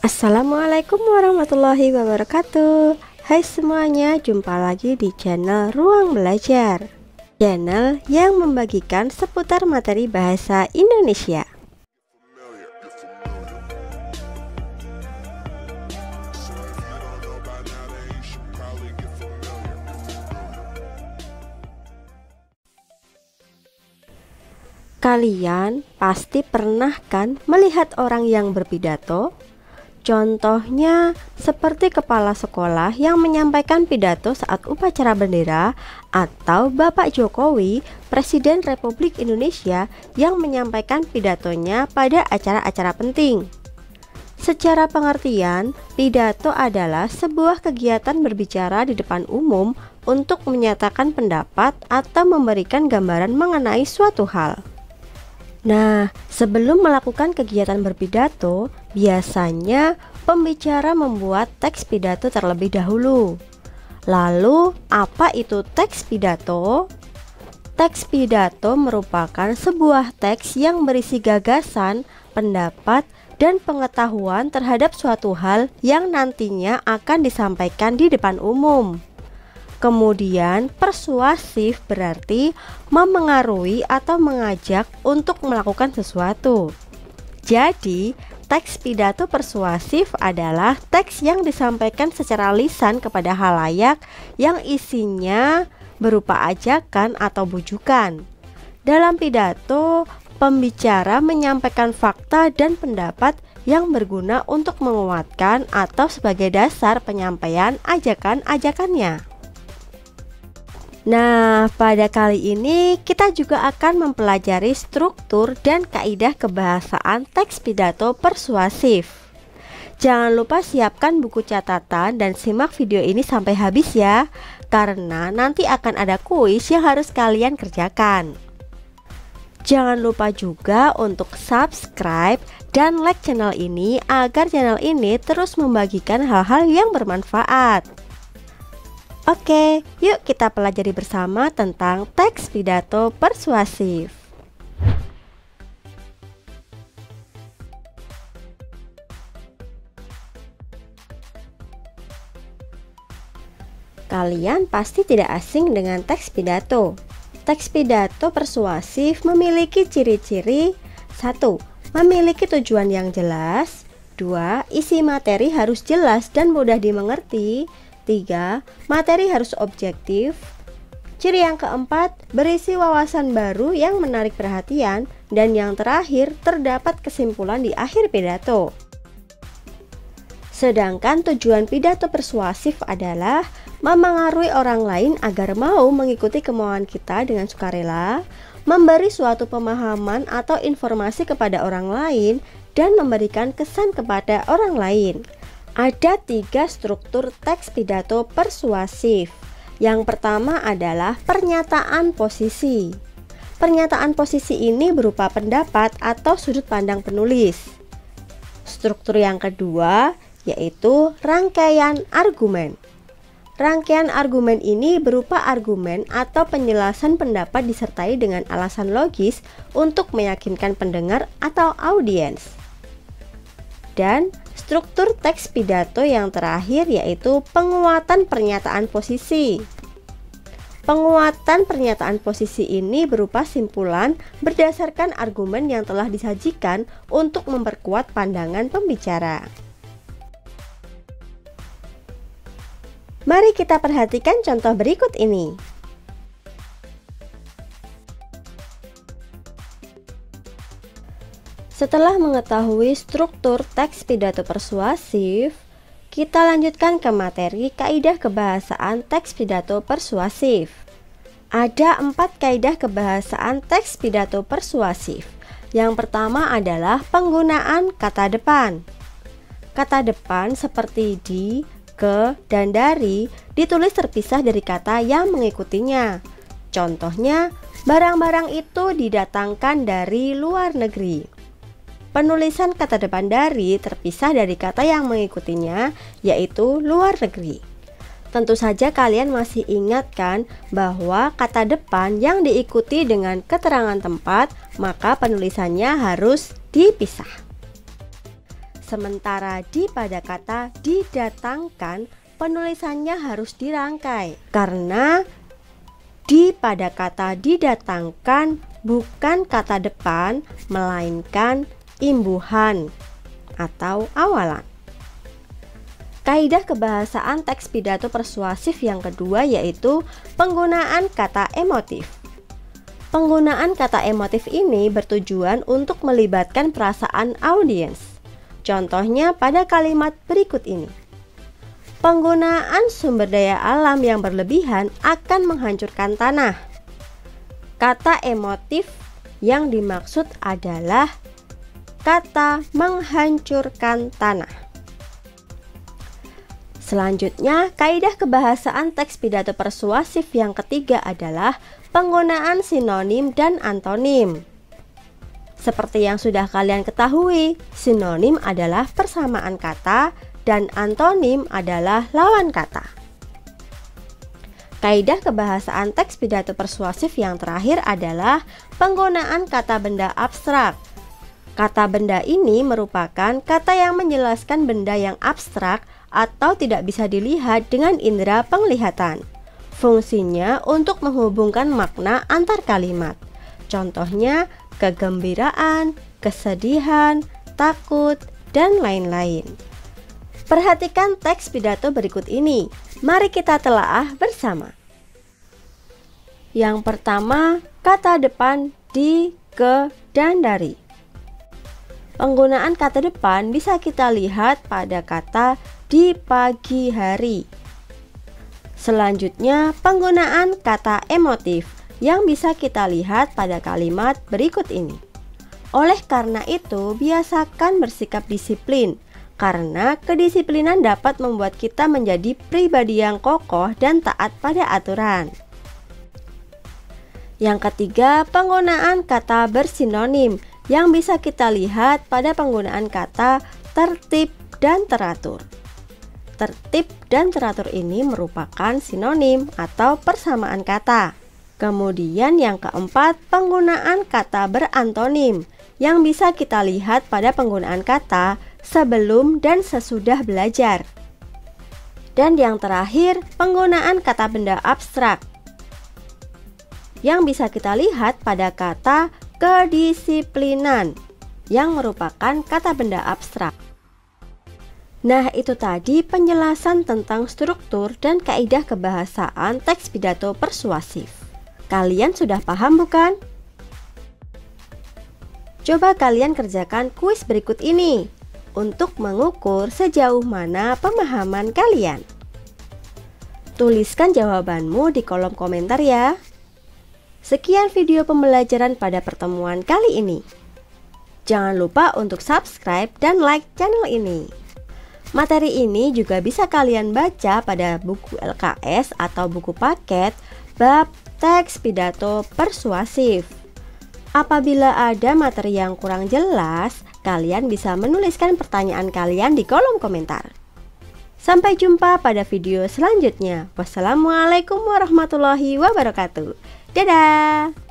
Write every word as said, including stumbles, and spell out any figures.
Assalamualaikum warahmatullahi wabarakatuh. Hai semuanya, jumpa lagi di channel Ruang Belajar, channel yang membagikan seputar materi bahasa Indonesia. Kalian pasti pernah kan melihat orang yang berpidato? Contohnya seperti kepala sekolah yang menyampaikan pidato saat upacara bendera, atau Bapak Jokowi, Presiden Republik Indonesia, yang menyampaikan pidatonya pada acara-acara penting. Secara pengertian, pidato adalah sebuah kegiatan berbicara di depan umum untuk menyatakan pendapat atau memberikan gambaran mengenai suatu hal. Nah, sebelum melakukan kegiatan berpidato, biasanya pembicara membuat teks pidato terlebih dahulu. Lalu, apa itu teks pidato? Teks pidato merupakan sebuah teks yang berisi gagasan, pendapat, dan pengetahuan terhadap suatu hal yang nantinya akan disampaikan di depan umum. Kemudian, persuasif berarti memengaruhi atau mengajak untuk melakukan sesuatu. Jadi, teks pidato persuasif adalah teks yang disampaikan secara lisan kepada halayak yang isinya berupa ajakan atau bujukan. Dalam pidato, pembicara menyampaikan fakta dan pendapat yang berguna untuk menguatkan atau sebagai dasar penyampaian ajakan-ajakannya. Nah, pada kali ini kita juga akan mempelajari struktur dan kaidah kebahasaan teks pidato persuasif. Jangan lupa siapkan buku catatan dan simak video ini sampai habis ya, karena nanti akan ada kuis yang harus kalian kerjakan. Jangan lupa juga untuk subscribe dan like channel ini agar channel ini terus membagikan hal-hal yang bermanfaat. Oke, yuk kita pelajari bersama tentang teks pidato persuasif. Kalian pasti tidak asing dengan teks pidato. Teks pidato persuasif memiliki ciri-ciri: satu. Memiliki tujuan yang jelas. Dua. Isi materi harus jelas dan mudah dimengerti. Tiga. Materi harus objektif. Ciri yang keempat, berisi wawasan baru yang menarik perhatian. Dan yang terakhir, terdapat kesimpulan di akhir pidato. Sedangkan tujuan pidato persuasif adalah memengaruhi orang lain agar mau mengikuti kemauan kita dengan sukarela, memberi suatu pemahaman atau informasi kepada orang lain, dan memberikan kesan kepada orang lain. Ada tiga struktur teks pidato persuasif. Yang pertama adalah pernyataan posisi. Pernyataan posisi ini berupa pendapat atau sudut pandang penulis. Struktur yang kedua yaitu rangkaian argumen. Rangkaian argumen ini berupa argumen atau penjelasan pendapat disertai dengan alasan logis untuk meyakinkan pendengar atau audiens. Dan struktur teks pidato yang terakhir yaitu penguatan pernyataan posisi. Penguatan pernyataan posisi ini berupa simpulan berdasarkan argumen yang telah disajikan untuk memperkuat pandangan pembicara. Mari kita perhatikan contoh berikut ini. Setelah mengetahui struktur teks pidato persuasif, kita lanjutkan ke materi kaidah kebahasaan teks pidato persuasif. Ada empat kaidah kebahasaan teks pidato persuasif. Yang pertama adalah penggunaan kata depan. Kata depan seperti di, ke, dan dari ditulis terpisah dari kata yang mengikutinya. Contohnya, barang-barang itu didatangkan dari luar negeri. Penulisan kata depan dari terpisah dari kata yang mengikutinya, yaitu luar negeri. Tentu saja kalian masih ingat kan bahwa kata depan yang diikuti dengan keterangan tempat, maka penulisannya harus dipisah. Sementara di pada kata didatangkan, penulisannya harus dirangkai karena di pada kata didatangkan bukan kata depan melainkan imbuhan atau awalan. Kaidah kebahasaan teks pidato persuasif yang kedua yaitu penggunaan kata emotif. Penggunaan kata emotif ini bertujuan untuk melibatkan perasaan audiens. Contohnya pada kalimat berikut ini. Penggunaan sumber daya alam yang berlebihan akan menghancurkan tanah. Kata emotif yang dimaksud adalah kata menghancurkan tanah. Selanjutnya, kaidah kebahasaan teks pidato persuasif yang ketiga adalah penggunaan sinonim dan antonim. Seperti yang sudah kalian ketahui, sinonim adalah persamaan kata dan antonim adalah lawan kata. Kaidah kebahasaan teks pidato persuasif yang terakhir adalah penggunaan kata benda abstrak. Kata benda ini merupakan kata yang menjelaskan benda yang abstrak atau tidak bisa dilihat dengan indera penglihatan. Fungsinya untuk menghubungkan makna antar kalimat. Contohnya kegembiraan, kesedihan, takut, dan lain-lain. Perhatikan teks pidato berikut ini. Mari kita telaah bersama. Yang pertama, kata depan di, ke, dan dari. Penggunaan kata depan bisa kita lihat pada kata di pagi hari. Selanjutnya, penggunaan kata emotif yang bisa kita lihat pada kalimat berikut ini. Oleh karena itu, biasakan bersikap disiplin, karena kedisiplinan dapat membuat kita menjadi pribadi yang kokoh dan taat pada aturan. Yang ketiga, penggunaan kata bersinonim yang bisa kita lihat pada penggunaan kata tertib dan teratur. Tertib dan teratur ini merupakan sinonim atau persamaan kata. Kemudian yang keempat, penggunaan kata berantonim yang bisa kita lihat pada penggunaan kata sebelum dan sesudah belajar. Dan yang terakhir, penggunaan kata benda abstrak yang bisa kita lihat pada kata kedisiplinan yang merupakan kata benda abstrak. Nah, itu tadi penjelasan tentang struktur dan kaidah kebahasaan teks pidato persuasif. Kalian sudah paham bukan? Coba kalian kerjakan kuis berikut ini untuk mengukur sejauh mana pemahaman kalian. Tuliskan jawabanmu di kolom komentar ya. Sekian video pembelajaran pada pertemuan kali ini. Jangan lupa untuk subscribe dan like channel ini. Materi ini juga bisa kalian baca pada buku L K S atau buku paket bab teks pidato persuasif. Apabila ada materi yang kurang jelas, kalian bisa menuliskan pertanyaan kalian di kolom komentar. Sampai jumpa pada video selanjutnya. Wassalamualaikum warahmatullahi wabarakatuh. Dadah!